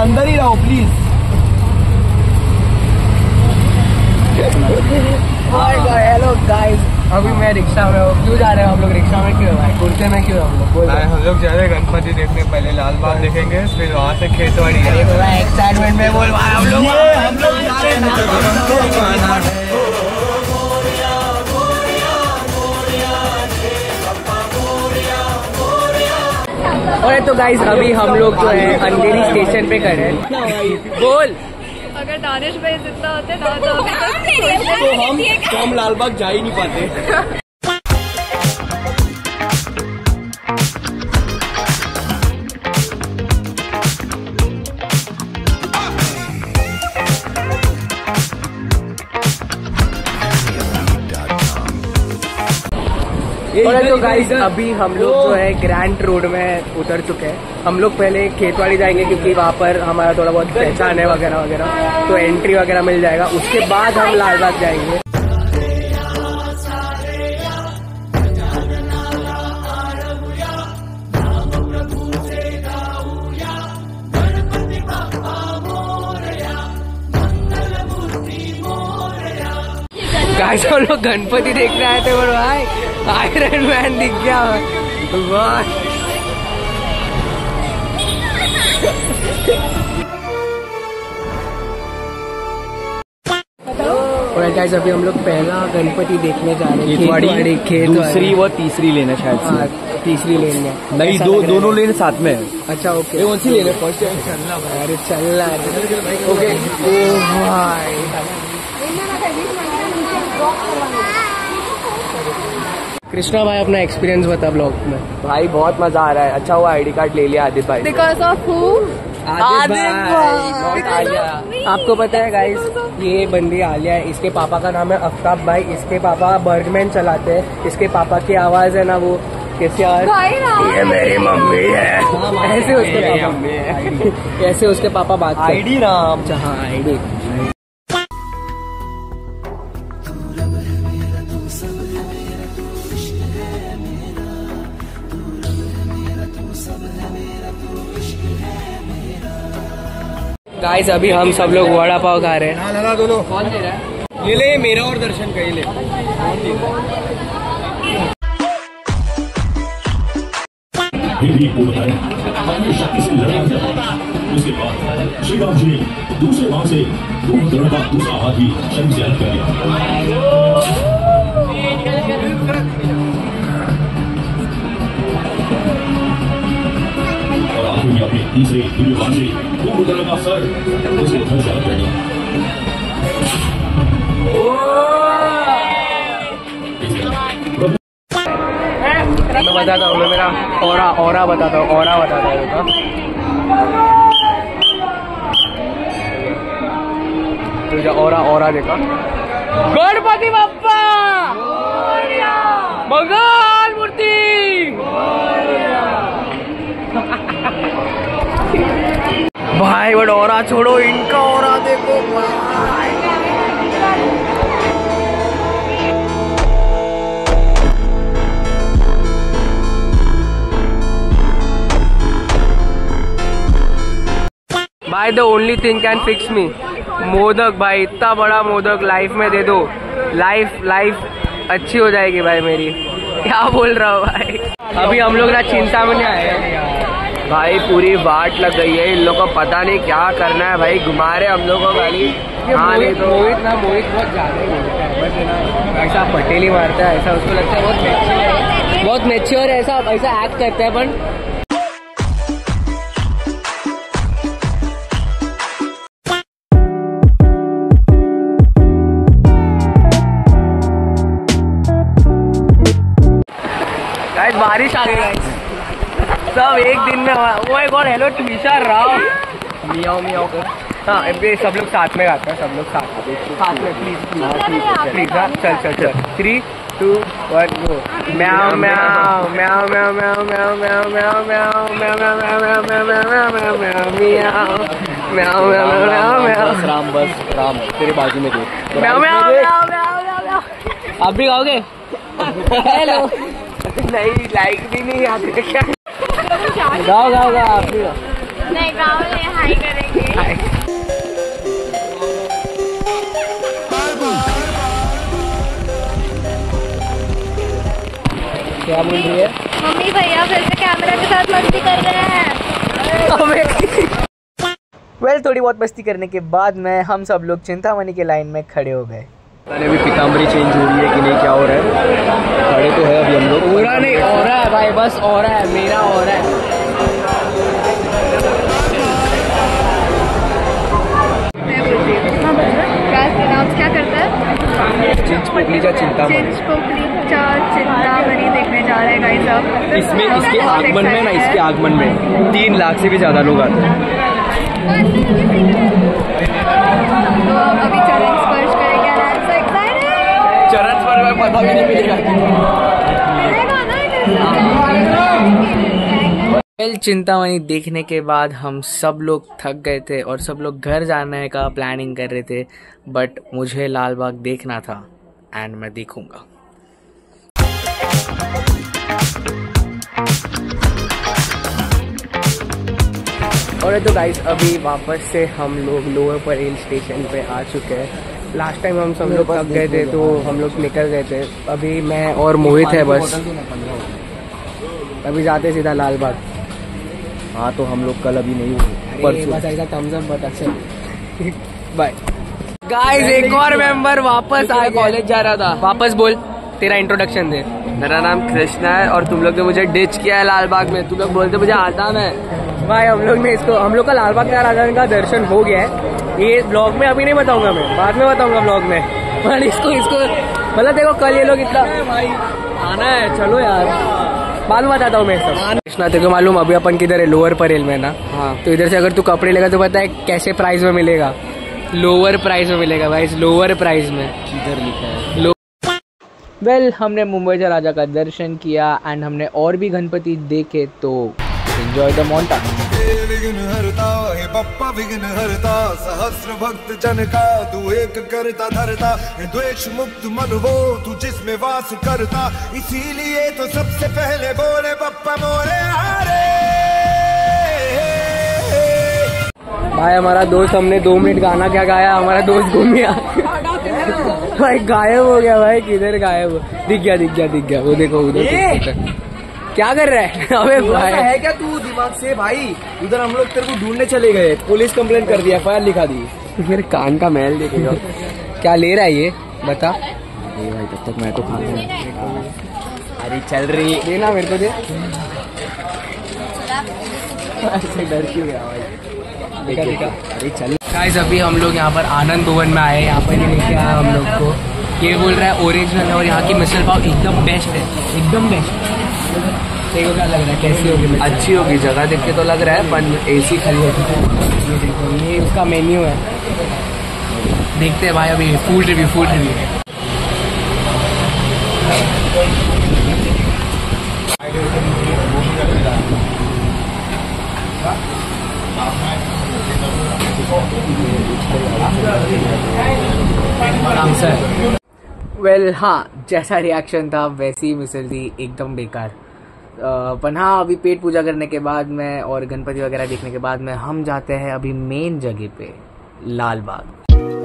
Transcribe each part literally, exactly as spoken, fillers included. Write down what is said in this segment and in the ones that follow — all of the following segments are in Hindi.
अंदर ही रहो प्लीज। हेलो गाइस, अभी मैं रिक्शा में हूँ। क्यों जा रहे हैं हम लोग रिक्शा में? क्यों भाई? कुर्ते में क्यों हम लोग? हम लोग जा रहे हैं गणपति देखने। पहले लाल बाग देखेंगे, फिर वहाँ से खेतवाड़ी। एक्साइटमेंट में बोल रहा है हम लोग हम लोग जा रहे हैं। और तो गाइस अभी हम लोग जो है अंधेरी स्टेशन पे खड़े हैं। बोल, अगर दानिश भाई जितना होते ना तो, तो हम तो हम लालबाग जा ही नहीं पाते। और तो गाइस अभी हम लोग जो है ग्रैंड रोड में उतर चुके हैं। हम लोग पहले खेतवाड़ी जाएंगे क्योंकि वहाँ पर हमारा थोड़ा बहुत पहचान है वगैरह वगैरह, तो एंट्री वगैरह मिल जाएगा। उसके बाद हम लालबाग जाएंगे। गाइस हम लोग गणपति देखने आए थे, बड़ो भाई आयरन मैन दिख गया। और गाइस अभी हम लोग पहला गणपति देखने जा रहे हैं। खेतवाड़ी, खेत दूसरी व तीसरी लेन है शायद हाँ, तीसरी लेन में नहीं, दो दोनों लेन साथ में है। अच्छा ओके, कौन सी लेन है? फर्स्ट चलना भाई, अरे चलना ओके। ओ भाई कृष्णा भाई अपना एक्सपीरियंस बता ब्लॉग में। भाई बहुत मजा आ रहा है। अच्छा हुआ आईडी कार्ड ले लिया आदित्य भाई। Because of who? आदित्य भाई। आपको पता है गाइस, ये बंदी आलिया है। इसके पापा का नाम है अफ्ताब भाई। इसके पापा बर्गमैन चलाते हैं। इसके पापा की आवाज है ना वो कैसे यार, ये मेरी मम्मी है, ऐसे उसके पापा ऐसे उसके पापा बात करते हैं। आईडी राम जहाँ आईडी गाइस अभी हम सब लोग वड़ा पाव खा रहे हैं। लगा दो लो। कौन दे रहा है? ये ले, मेरा और दर्शन का ये ले। हमेशा किसी लड़ाई उसके बाद श्री राम जी ने दूसरे भाग से कुंभकर्ण का दूसरा हाथी शरीर से अलग कर दिया। और आखिर में अपने तीसरे दिव्य भाग से कुंभकर्ण का सर उसके धड़ से अलग कर दिया। मैं बताता हूँ, मैं मेरा औरा औरा बताता हूँ औरा बताता हूँ तुझे औरा औरा देखा। गणपति बप्पा मंगल मूर्ति। भाई बट औरा छोड़ो, इनका औरा देखो भाई। भाई the only thing can fix me, modak. भाई इतना बड़ा मोदक लाइफ में दे दो, लाइफ लाइफ अच्छी हो जाएगी भाई मेरी। क्या बोल रहा हूँ भाई। अभी हम लोग ना चिंतामणि आए हैं भाई, पूरी बाट लग गई है। इन लोगों को पता नहीं क्या करना है भाई, घुमा रहे हम लोग को गाड़ी। हाँ नहीं तो मोहित ना मोहित बहुत ज्यादा ही बोलता है, बस ना ऐसा पटेली मारता है, ऐसा उसको लगता है बहुत मैच्योर, बहुत मैच्योर है, ऐसा ऐसा एक्ट करता है। पर बारिश आ गई गाइस, सब एक दिन में। वो एक और हेलो ट्विशा राव मियाओ मियाओ कर। हाँ ये सब लोग साथ में गाते हैं, सब लोग साथ साथ में प्लीज प्लीज प्लीज। हाँ चल चल चल, थ्री टू वन गो। म्याओ म्याओ म्याओ म्याओ म्याओ म्याओ म्याओ म्याओ म्याओ म्याओ म्याओ म्याओ म्याओ म्याओ म्याओ म्याओ म्याओ म्याओ म्याओ। राम बस राम तेरे बाजू में देख। म्याओ म्याओ म्याओ म्याओ म्याओ। आप भी गाओगे? हेलो नहीं, लाइक भी नहीं आते क्या? गाओ गाओ गाओ आप भी गाओ। नहीं गाँव में हाई करेंगे। क्या बोल रही है? मम्मी भैया फिर से कैमरा के साथ मस्ती कर रहे हैं। वेल well, थोड़ी बहुत मस्ती करने के बाद में हम सब लोग चिंतामणि के लाइन में खड़े हो गए। अभी पीताम्बरी चेंज हो रही है कि नहीं, क्या हो रहा है? खड़े तो है अभी हम लोग। पूरा नहीं हो रहा है भाई, बस हो रहा है, मेरा हो रहा है। क्या करता है? चिंचपोकली का चिंतामणि। चिंचपोकली का चिंतामणि देखने जा रहे हैं गाइस अब। इसमें इसके आगमन में ना इसके आगमन में तीन लाख से भी ज्यादा लोग आते हैं। तो अभी चरण स्पर्श करेंगे। चरण स्पर्श में पता भी नहीं मिलेगा। चिंतामणि देखने के बाद हम सब लोग थक गए थे और सब लोग घर जाने का प्लानिंग कर रहे थे, बट मुझे लाल बाग देखना था एंड मैं देखूंगा। और तो गाइस अभी वापस से हम लोग लोअर परेल स्टेशन पे आ चुके हैं। लास्ट टाइम हम सब लोग थक गए थे तो हम लोग निकल गए थे। अभी मैं और मोहित है बस, अभी जाते सीधा लाल बाग। हाँ तो हम लोग कल अभी नहीं हुए, बस ऐसा थम्स अप बता चल बाय। गाइस एक और मेंबर वापस आया, कॉलेज जा रहा था। वापस बोल, तेरा इंट्रोडक्शन दे। मेरा नाम कृष्णा है और तुम लोग ने मुझे डिच किया है लाल बाग में। तुम लोग बोलते मुझे आता है भाई। हम लोग ने इसको हम लोग का लाल बाग का राजा का दर्शन हो गया है। ये ब्लॉग में अभी नहीं बताऊंगा, मैं बाद में बताऊंगा ब्लॉग में। पर इसको इसको मतलब देखो कल ये लोग इतना भाई आना है, चलो यार बाद में बताता हूँ मैं सब। कृष्णा तेरे को मालूम अभी अपन किधर है? लोअर परेल में ना। हाँ तो इधर से अगर तू कपड़े लेगा तो पता है कैसे प्राइस में मिलेगा? लोअर प्राइस में मिलेगा भाई, लोअर प्राइस में। इधर लिखा है लो। वेल well, हमने मुंबई का राजा का दर्शन किया एंड हमने और भी गणपति देखे, तो एंजॉय द मोंटा। विघ्न हरता हे बप्पा विघ्न हरता, सहस्र भक्त जन का तू एक करता धरता, द्वेष मुक्त मन वो तू जिसमें वास करता, इसीलिए तो सबसे पहले बोले बप्पा मोरे हारे। भाई हमारा दोस्त, हमने दो मिनट गाना क्या गाया, हमारा दोस्त घूम गया भाई, गायब हो गया भाई। किधर गायब? दिख गया दिख गया दिख गया, वो देखो उधर क्या कर रहा है? अबे भाई है क्या तू दिमाग से भाई? उधर हम लोग तेरे को ढूंढने चले गए, पुलिस कंप्लेंट कर दिया, एफ आई आर लिखा दी। मेरे कान का महल देखेगा। क्या ले रहा है ये बता? अरे भाई तब तक मैं तो खाता हूँ। अरे चल रही देना मेरे को दे। ऐसे डर क्यों गया भाई? देखा देखा। अरे चल गाइस अभी हम लोग यहाँ पर आनंद भवन में आए। यहाँ पर ही लेके आया हम लोग को। ये बोल रहा है ओरिजिनल है और यहाँ की मिसल पाव एकदम बेस्ट है, एकदम बेस्ट। देखो क्या लग रहा है, कैसी होगी? अच्छी होगी, जगह देख के तो लग रहा है, पर एसी खाली होगी। ये देखो ये उसका मेन्यू है, देखते हैं भाई अभी food review food review. Well well, हाँ जैसा रिएक्शन था वैसी ही मिसल थी, एकदम बेकार। पर हाँ अभी पेट पूजा करने के बाद में और गणपति वगैरह देखने के बाद में हम जाते हैं अभी मेन जगह पे, लाल बाग।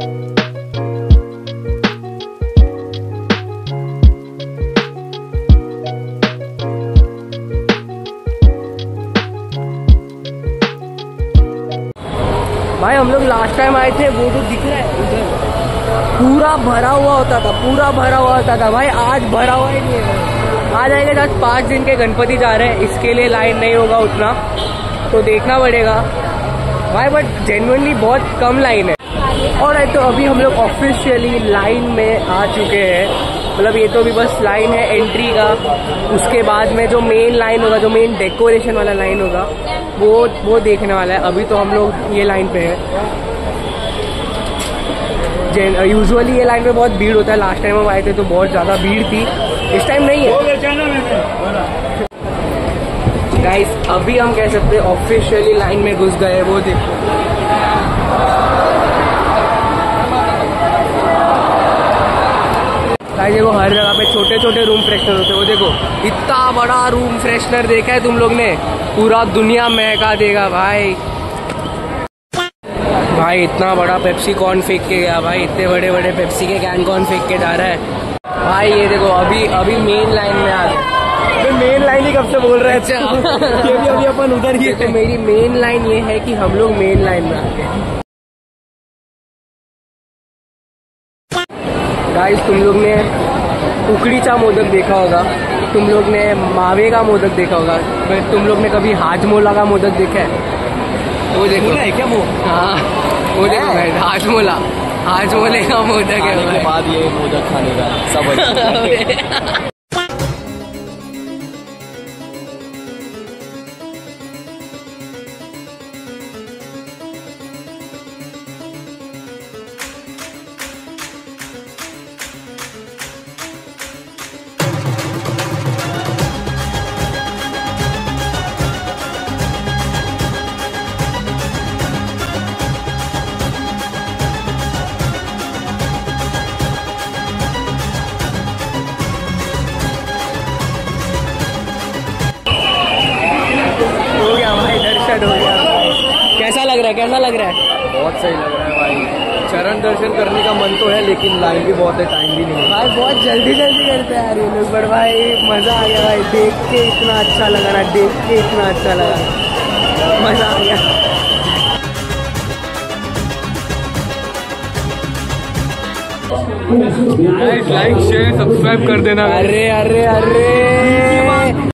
भाई हम लोग लास्ट टाइम आए थे, वो तो दिख रहा है उधर पूरा भरा हुआ होता था, पूरा भरा हुआ होता था भाई। आज भरा हुआ ही नहीं है। आ जाएंगे आज पाँच दिन के गणपति जा रहे हैं, इसके लिए लाइन नहीं होगा उतना, तो देखना पड़ेगा भाई। बट जेन्युइनली बहुत कम लाइन है। और तो अभी हम लोग ऑफिशियली लाइन में आ चुके हैं, मतलब ये तो अभी बस लाइन है एंट्री का। उसके बाद में जो मेन लाइन होगा, जो मेन डेकोरेशन वाला लाइन होगा, वो वो देखने वाला है। अभी तो हम लोग ये लाइन पे है। यूजुअली ये लाइन पे बहुत भीड़ होता है, लास्ट टाइम हम आए थे तो बहुत ज़्यादा भीड़ थी, इस टाइम नहीं है गाइस। अभी हम कह सकते हैं ऑफिशियली लाइन में घुस गए। वो देखो गाइस, देखो हर जगह पे छोटे छोटे रूम फ्रेशनर होते हैं। वो देखो इतना बड़ा रूम फ्रेशनर देखा है तुम लोग ने, पूरा दुनिया महका देगा भाई। भाई इतना बड़ा पेप्सी कौन फेंक के गया भाई, इतने बड़े बड़े पेप्सी के कैन कौन फेंक के जा रहा है भाई। ये देखो अभी अभी मेन लाइन में आ गए। मेन लाइन ही कब से बोल रहे हैं? अच्छा ये भी अभी अपन उधर ही तो मेरी मेन लाइन ये है कि हम लोग मेन लाइन में आ गए। गाइस तुम लोग ने उकड़ीचा मोदक देखा होगा, तुम लोग ने मावे का मोदक देखा होगा, बट तुम लोग ने कभी हाजमोला का मोदक देखा है? वो देखो है क्या वो? हाँ वो देखो भाई, हाजमोला, हाजमोले का मोदक है भाई। बाद ये मोदक खाने का सब हो गया भाई, दर्शन हो गया। कैसा लग रहा है, कैसा लग रहा है? बहुत सही लग रहा है भाई। चरण दर्शन करने का मन तो है, लेकिन लाइन भी बहुत है, टाइम भी नहीं है भाई। बहुत जल्दी जल्दी करते हैं यार ये लोग, बट भाई मजा आ गया भाई, देख के इतना अच्छा लगा ना, देख के इतना अच्छा लगा, मजा आ गया। लाइक शेयर सब्सक्राइब कर देना। अरे अरे अरे